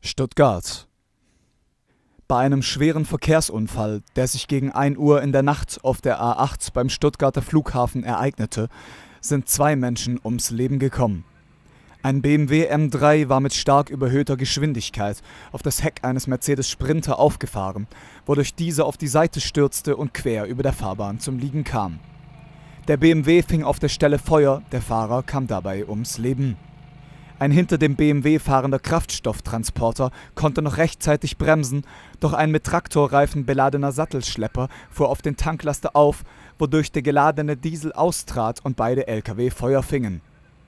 Stuttgart. Bei einem schweren Verkehrsunfall, der sich gegen 1 Uhr in der Nacht auf der A8 beim Stuttgarter Flughafen ereignete, sind 2 Menschen ums Leben gekommen. Ein BMW M3 war mit stark überhöhter Geschwindigkeit auf das Heck eines Mercedes Sprinter aufgefahren, wodurch dieser auf die Seite stürzte und quer über der Fahrbahn zum Liegen kam. Der BMW fing auf der Stelle Feuer, der Fahrer kam dabei ums Leben. Ein hinter dem BMW fahrender Kraftstofftransporter konnte noch rechtzeitig bremsen, doch ein mit Traktorreifen beladener Sattelschlepper fuhr auf den Tanklaster auf, wodurch der geladene Diesel austrat und beide Lkw Feuer fingen.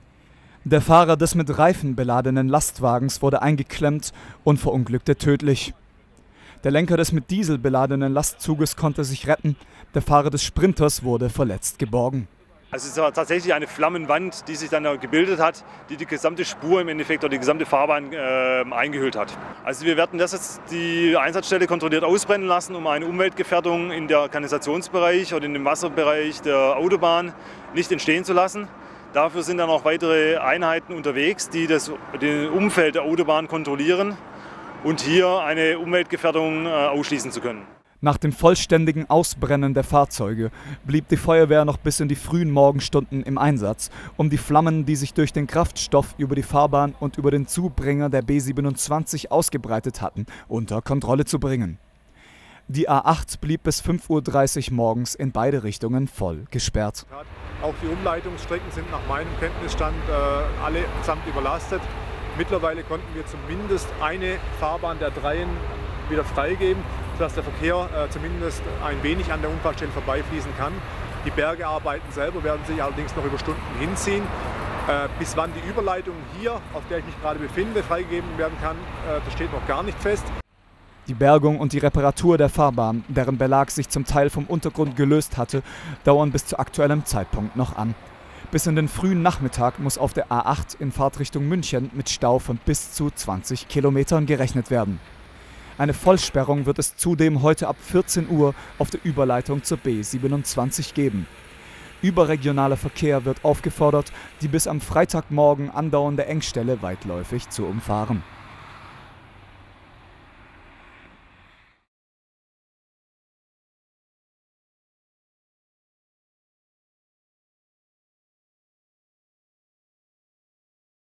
Der Fahrer des mit Reifen beladenen Lastwagens wurde eingeklemmt und verunglückte tödlich. Der Lenker des mit Diesel beladenen Lastzuges konnte sich retten, der Fahrer des Sprinters wurde verletzt geborgen. Also es war tatsächlich eine Flammenwand, die sich dann gebildet hat, die die gesamte Spur im Endeffekt oder die gesamte Fahrbahn eingehüllt hat. Also wir werden das jetzt die Einsatzstelle kontrolliert ausbrennen lassen, um eine Umweltgefährdung in der Kanalisationsbereich oder in dem Wasserbereich der Autobahn nicht entstehen zu lassen. Dafür sind dann auch weitere Einheiten unterwegs, die das Umfeld der Autobahn kontrollieren und hier eine Umweltgefährdung ausschließen zu können. Nach dem vollständigen Ausbrennen der Fahrzeuge blieb die Feuerwehr noch bis in die frühen Morgenstunden im Einsatz, um die Flammen, die sich durch den Kraftstoff über die Fahrbahn und über den Zubringer der B27 ausgebreitet hatten, unter Kontrolle zu bringen. Die A8 blieb bis 5:30 Uhr morgens in beide Richtungen voll gesperrt. Auch die Umleitungsstrecken sind nach meinem Kenntnisstand allesamt überlastet. Mittlerweile konnten wir zumindest eine Fahrbahn der 3 wieder freigeben, sodass der Verkehr zumindest ein wenig an der Unfallstelle vorbeifließen kann. Die Bergearbeiten selber werden sich allerdings noch über Stunden hinziehen. Bis wann die Überleitung hier, auf der ich mich gerade befinde, freigegeben werden kann, das steht noch gar nicht fest. Die Bergung und die Reparatur der Fahrbahn, deren Belag sich zum Teil vom Untergrund gelöst hatte, dauern bis zu aktuellem Zeitpunkt noch an. Bis in den frühen Nachmittag muss auf der A8 in Fahrtrichtung München mit Stau von bis zu 20 Kilometern gerechnet werden. Eine Vollsperrung wird es zudem heute ab 14 Uhr auf der Überleitung zur B27 geben. Überregionaler Verkehr wird aufgefordert, die bis am Freitagmorgen andauernde Engstelle weitläufig zu umfahren.